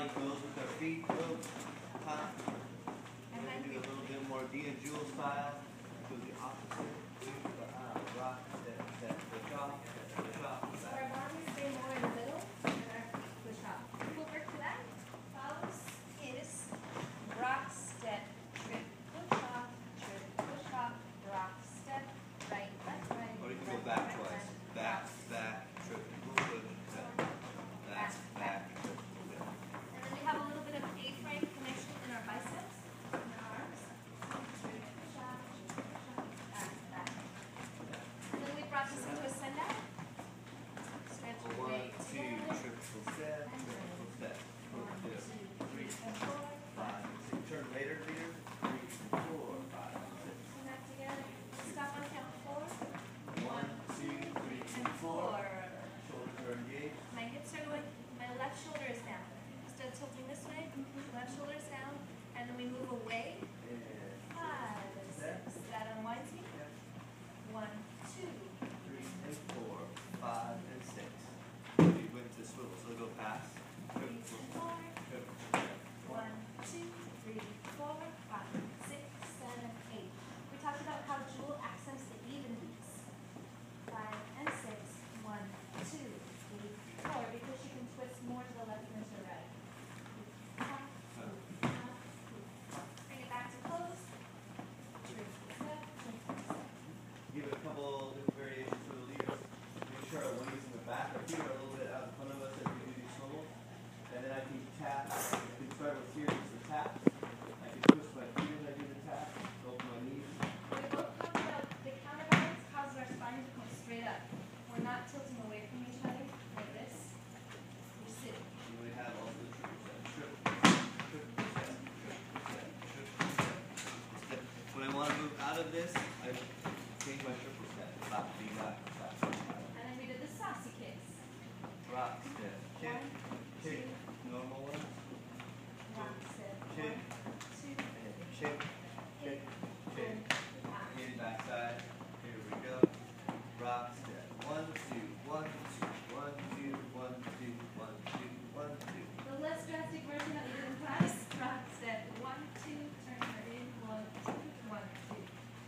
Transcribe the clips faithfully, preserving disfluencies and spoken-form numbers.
body goes with our feet. Boom. Huh? And then do a little bit more Dia Jewel style. Do the opposite. Uh, rock, step, step, push off, push off. So our bodies stay more in the middle and our feet push off. We'll work to that. Follows is rock, step, trip, push off, trip, push off, rock, step, right, left, right. Or you can left, go back right, twice. left, Back, rock, back, trip, push, step. Back, back, trip, push. And then we have a little bit of A-frame connection in our biceps and our arms. Trip, push off, trip, push off, back, back. And then we brought this into a send out. Stretch your One, weight two, together. triple step, triple step. One, two, three, four, five, six. Turn later, leader. Three, four, five, six. Put that together. Stop on count four. One, two, three, And four. four. Shoulders are engaged. My hips are going, my left shoulder is down. Instead of tilting this way, left shoulder is down. And then we move away. And Five and six. That unwinds me. One, two. three, and four, five, and six. You went to swivel, so go past. Three and four. Triple step. One, two, three, four, five, six, seven, eight. We talked about how Jewel accents the even beats. Five and six. One, two, three, four. Because you can twist more to the left than to the right. Up, up, up. Bring it back to close. Triple step, triple step. Give it a couple different variations for the leaders. Make sure our weight is in the back. Our feet are a little bit out in front of us as we do these swivels. And then I can tap. I can start with here, just the tap. I can twist my feet as I do the tap. Open my knees. We both talked about the counterbalance causes our spine to come straight up. We're not tilting away from each other like this. We're sitting. And we have also the triple step. Triple step, triple step, triple step, triple step, triple step. When I want to move out of this, I change my triple step. Back, be back, back, back. And then we did the saucy kicks. Rock step, kick, One, kick, two, normal one, rock step. kick, One, two, and kick, kick, kick. ah. Hit backside. Here we go. Rock step. One, two, one, two, one, two, one, two, one, two, one, two. The less drastic version that we did in class. Rock step. One, two, turn her in. One, two, one, two.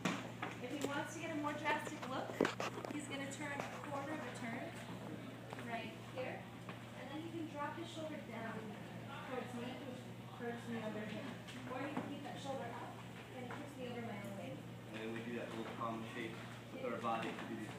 If he wants to get a more drastic look, he's going to turn a quarter of a turn right here. And then he can drop his shoulder down towards me, which curves me over him. Or he can keep that shoulder up and it keeps me over my own weight. And then we do that little common shape with our body to do these